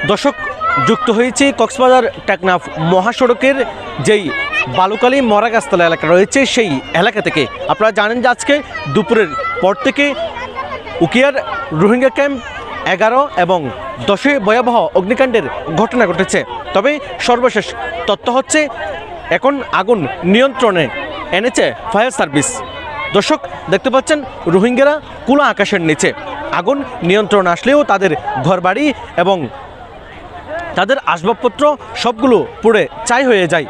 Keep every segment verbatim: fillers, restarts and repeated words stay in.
দর্শক যুক্ত হয়েছে কক্সবাজার টেকনাফ মহাসড়কের যেই বালুকালী মরাগাছতলা এলাকা রয়েছে সেই এলাকা থেকে। আপনারা জানেন যে আজকে দুপুরের পর থেকে উকিয়ার রোহিঙ্গা ক্যাম্প এগারো এবং দশে ভয়াবহ অগ্নিকাণ্ডের ঘটনা ঘটেছে। তবে সর্বশেষ তথ্য হচ্ছে এখন আগুন নিয়ন্ত্রণে এনেছে ফায়ার সার্ভিস। দর্শক দেখতে পাচ্ছেন রোহিঙ্গারা খোলা আকাশের নিচে, আগুন নিয়ন্ত্রণ আসলেও তাদের ঘরবাড়ি এবং তাদের আসবাবপত্র সবগুলো পুড়ে ছাই হয়ে যায়।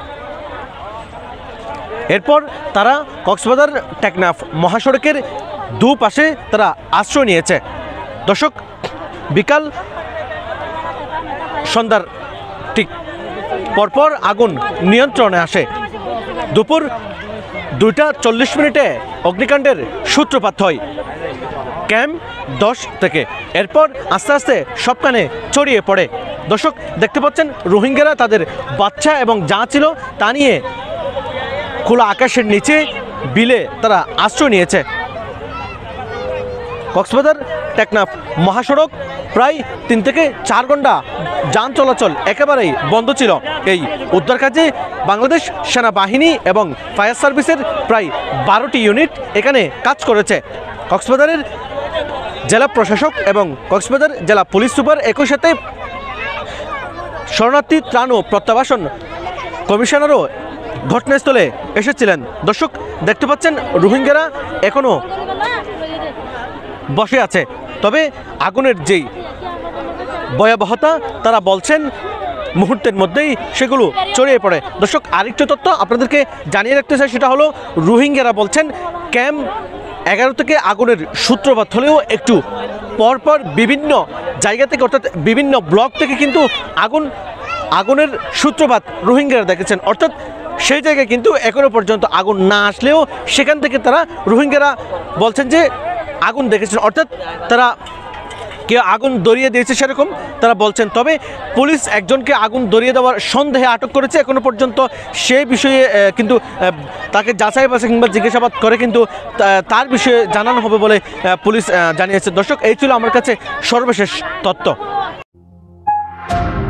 এরপর তারা কক্সবাজার টেকনাফ মহাসড়কের দুপাশে তারা আশ্রয় নিয়েছে। দর্শক বিকাল সন্ধ্যার ঠিক পরপর আগুন নিয়ন্ত্রণে আসে। দুপুর দুইটা চল্লিশ মিনিটে অগ্নিকাণ্ডের সূত্রপাত হয় ক্যাম্প দশ থেকে। এরপর আস্তে আস্তে সবখানে ছড়িয়ে পড়ে। দর্শক দেখতে পাচ্ছেন রোহিঙ্গারা তাদের বাচ্চা এবং যা ছিল তা নিয়ে খোলা আকাশের নিচে বিলে তারা আশ্রয় নিয়েছে। কক্সবাজার টেকনাফ মহাসড়ক প্রায় তিন থেকে চার ঘন্টা যান চলাচল একেবারেই বন্ধ ছিল। এই উদ্ধার কাজে বাংলাদেশ সেনাবাহিনী এবং ফায়ার সার্ভিসের প্রায় বারোটি ইউনিট এখানে কাজ করেছে। কক্সবাজারের জেলা প্রশাসক এবং কক্সবাজার জেলা পুলিশ সুপার একই সাথে শরণার্থী ত্রাণ ও প্রত্যাবাসন কমিশনারও ঘটনাস্থলে এসেছিলেন। দর্শক দেখতে পাচ্ছেন রোহিঙ্গারা এখনও বসে আছে, তবে আগুনের যেই ভয়াবহতা তারা বলছেন মুহূর্তের মধ্যেই সেগুলো ছড়িয়ে পড়ে। দর্শক আরেকটি তথ্য আপনাদেরকে জানিয়ে রাখতে চাই, সেটা হলো রোহিঙ্গারা বলছেন ক্যাম্প এগারো থেকে আগুনের সূত্রপাত হলেও একটু পরপর বিভিন্ন জায়গা থেকে অর্থাৎ বিভিন্ন ব্লক থেকে কিন্তু আগুন আগুনের সূত্রপাত রোহিঙ্গারা দেখেছেন। অর্থাৎ সেই জায়গায় কিন্তু এখনো পর্যন্ত আগুন না আসলেও সেখান থেকে তারা রোহিঙ্গারা বলছেন যে আগুন দেখেছেন, অর্থাৎ তারা কেউ আগুন ধরিয়ে দিয়েছে সেরকম তারা বলছেন। তবে পুলিশ একজনকে আগুন ধরিয়ে দেওয়ার সন্দেহে আটক করেছে। এখনো পর্যন্ত সেই বিষয়ে কিন্তু তাকে যাচাই বাছাই কিংবা জিজ্ঞাসাবাদ করে কিন্তু তার বিষয়ে জানানো হবে বলে পুলিশ জানিয়েছে। দর্শক এই ছিল আমার কাছে সর্বশেষ তথ্য।